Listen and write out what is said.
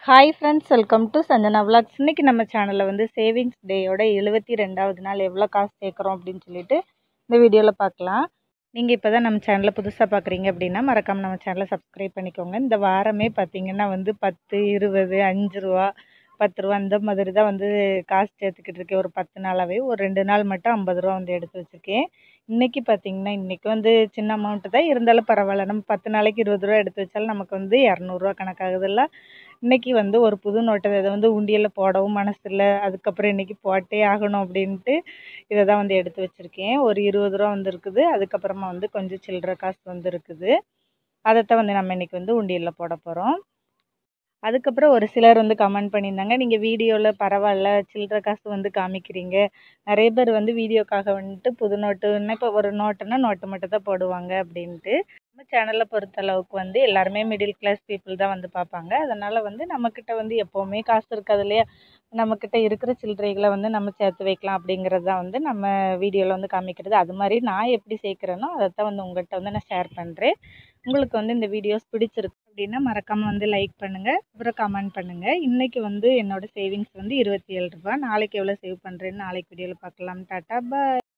Hi friends, welcome to Sanjana vlogs. இன்றைக்கி நம்ம சேனலில் வந்து சேவிங்ஸ் டேயோட 72வது நாள் எவ்வளோ காசு சேர்க்குறோம் அப்படின்னு சொல்லிட்டு இந்த வீடியோவில் பார்க்கலாம். நீங்கள் இப்போ தான் நம்ம சேனலை புதுசாக பார்க்குறீங்க அப்படின்னா மறக்காமல் நம்ம சேனலை சப்ஸ்கிரைப் பண்ணிக்கோங்க. இந்த வாரமே பார்த்திங்கன்னா வந்து 10, 20, 5 ரூபா, 10 ரூபா அந்த மாதிரி தான் வந்து காசு சேர்த்துக்கிட்டு இருக்கேன். ஒரு 10 நாளாகவே ஒரு 2 நாள் மட்டும் 50 ரூபா வந்து எடுத்து வச்சுருக்கேன். இன்றைக்கி பார்த்திங்கன்னா இன்றைக்கி வந்து சின்ன அமௌண்ட்டு தான் இருந்தாலும் பரவாயில்ல. நம்ம 10 நாளைக்கு 20 ரூபா எடுத்து வச்சாலும் நமக்கு வந்து 200 ரூபா கணக்காகுதுல்ல. இன்றைக்கி வந்து ஒரு புது நோட்டை இதை வந்து உண்டியலில் போடவும் மனசு இல்லை. அதுக்கப்புறம் இன்றைக்கி போட்டே ஆகணும் அப்படின்ட்டு இதை தான் வந்து எடுத்து வச்சுருக்கேன். ஒரு 20 ரூபா வந்து இருக்குது. அதுக்கப்புறமா வந்து கொஞ்சம் சில்லற காசு வந்து இருக்குது. அதைத்தான் வந்து நம்ம இன்றைக்கி வந்து உண்டியலில் போட போகிறோம். அதுக்கப்புறம் ஒரு சிலர் வந்து கமெண்ட் பண்ணியிருந்தாங்க, நீங்கள் வீடியோவில் பரவாயில்ல சில்லற காசு வந்து காமிக்கிறீங்க. நிறைய பேர் வந்து வீடியோக்காக வந்துட்டு புது நோட்டுன்னா இப்போ ஒரு நோட்டுன்னா நோட்டு மட்டும் தான் போடுவாங்க அப்படின்ட்டு. நம்ம சேனலை பொறுத்தளவுக்கு வந்து எல்லாருமே மிடில் கிளாஸ் பீப்புள் தான் வந்து பார்ப்பாங்க. அதனால் வந்து நம்மக்கிட்ட வந்து எப்போவுமே காசு இருக்காது இல்லையா? நம்மக்கிட்ட இருக்கிற சில்லறைகளை வந்து நம்ம சேர்த்து வைக்கலாம் அப்படிங்கிறது தான் வந்து நம்ம வீடியோவில் வந்து காமிக்கிறது. அது மாதிரி நான் எப்படி சேர்க்குறேனோ அதைத்தான் வந்து உங்கள்கிட்ட வந்து நான் ஷேர் பண்ணுறேன். உங்களுக்கு வந்து இந்த வீடியோஸ் பிடிச்சிருக்கு அப்படின்னா மறக்காமல் வந்து லைக் பண்ணுங்கள், அப்புறம் கமெண்ட் பண்ணுங்கள். இன்றைக்கி வந்து என்னோடய சேவிங்ஸ் வந்து 27 ரூபா. நாளைக்கு எவ்வளோ சேவ் பண்ணுறேன்னு நாளைக்கு வீடியோவில் பார்க்கலாம். டாட்டா பாய்.